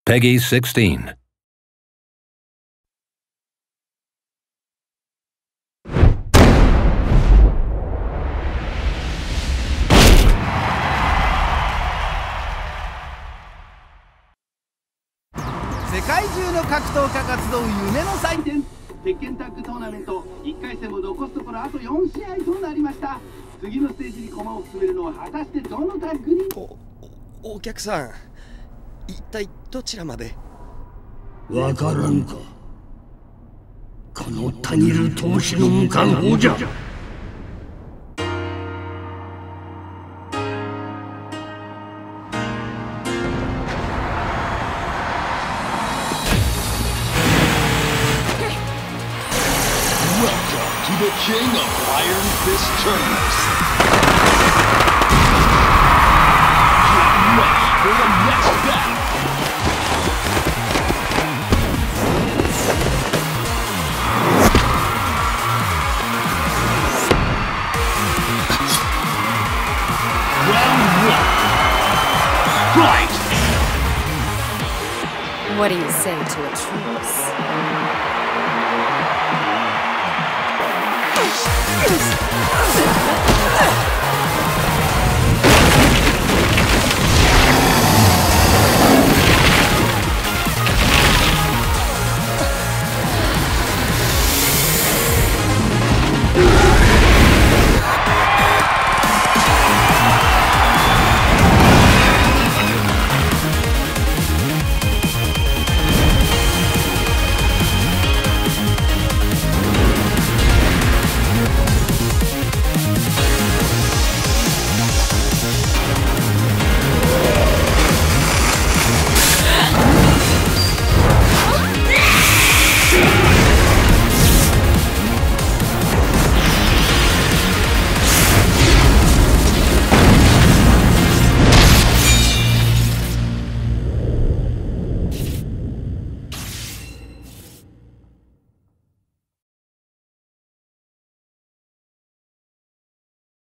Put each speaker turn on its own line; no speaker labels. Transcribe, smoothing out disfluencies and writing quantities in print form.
Peggy 16.
世界中の格闘家が集う夢の祭典鉄拳タッグトーナメント1回戦も残すところあと4試合となりました。次のステージに駒を進めるのは果たしてどのタッグに。
お客さん、一体どちらまで。
わからんか。このたぎる闘志の無冠法じゃ。
To the king of Iron Fist tournaments. Get ready for the next battle. Round 1. Fight!
What do you say to a truce?